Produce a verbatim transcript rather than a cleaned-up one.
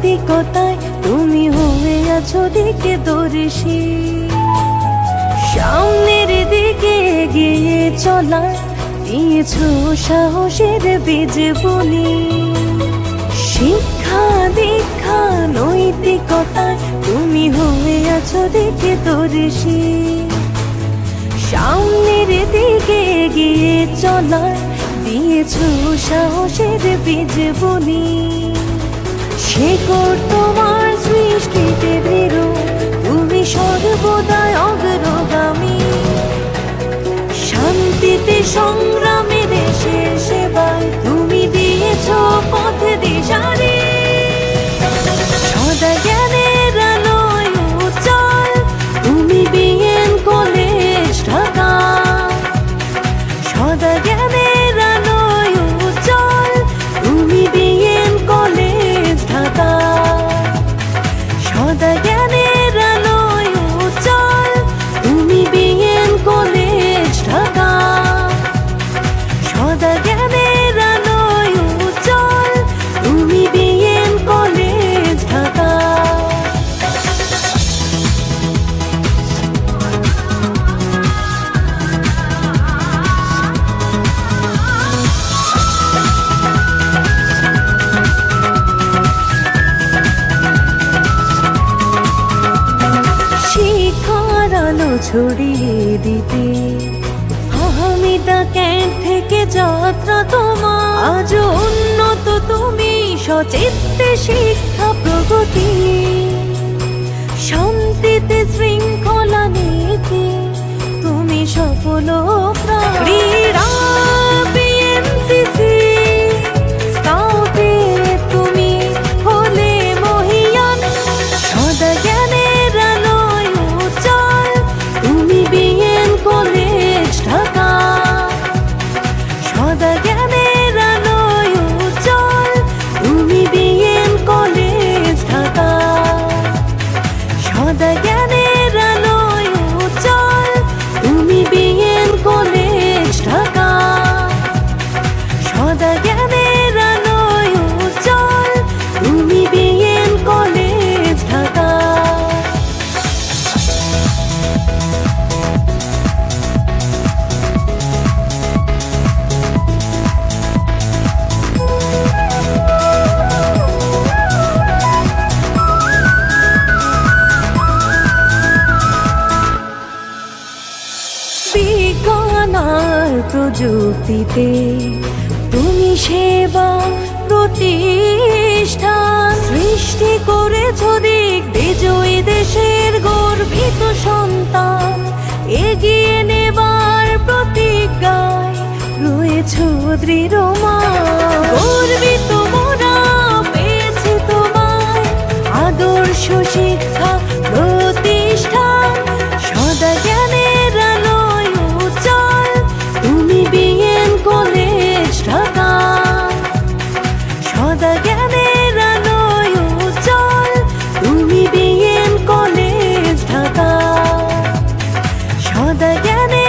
নৈতিকতায় তুমি হয়ে আছো দিকে দর্শী। সামনের দিকে এগিয়ে চলার দিয়েছো সাহসের বীজ বুনি। শিক্ষা দীক্ষা নৈতিকতায় তুমি হয়ে আছো দিকে দর্শী। সামনের দিকে এগিয়ে চলার দিয়েছো সাহসের বীজ বুনি। শেকড় তোমার সৃষ্টিতে দৃঢ়, তুমি সর্বদাই অগ্রগামী। শান্তিতে সংগ্রামে দেশের সেবায় তুমি দিয়েছো পথ দিশারি। সদা জ্ঞানের আলোয় উজ্জ্বল তুমি বিএন কলেজ ঢাকা। সদা জ্ঞানের আলোয় উজ্জ্বল তুমি বিএন কলেজ ঢাকা। সদা জ্ঞানের আলোয় উজ্জ্বল তুমি বিএন কলেজ ঢাকা। সদা জ্ঞানের আলোয় উজ্জ্বল তুমি বিএন কলেজ ঢাকা। শিক্ষার আলো ছড়িয়ে দিতে ফাহমিদা ক্যাম্প থেকে যাত্রা তোমার। আজ উন্নত তুমি সচিত্তে শিক্ষা প্রগতি। শান্তিতে শৃঙ্খলা নীতি তুমি সফল ক্রীড়া বিএনসিসি স্কাউটে তুমি হলে মহিয়ান। সদা জ্ঞানের আলোয় উজ্জ্বল তুমি বিএন কলেজ ঢাকা। সদা জ্ঞানের আলোয় উজ্জ্বল তুমি বিএন কলেজ ঢাকা। সদা জ্ঞানের আলোয় উজ্জ্বল তুমি বিএন কলেজ ঢাকা। সদা জ্ঞানের আলোয় উজ্জ্বল তুমি বিএন কলেজ ঢাকা। বিজ্ঞান আর প্রযুক্তিতে তুমি সেবা প্রতিষ্ঠান। সৃষ্টি করেছো দিক বিজয়ী দেশের গর্বিত সন্তান। এগিয়ে নেবার প্রতিজ্ঞায় রয়েছো দৃঢ় মা। গর্বিত মোরা পেয়েছি তোমায় আদর্শ শিক্ষা প্রতিষ্ঠান। সদা জ্ঞানের আলোয় উজ্জ্বল তুমি বিএন কলেজ ঢাকা। সদা জ্ঞানের আলোয় উজ্জ্বল তুমি বিএন কলেজ ঢাকা। সদা জ্ঞানের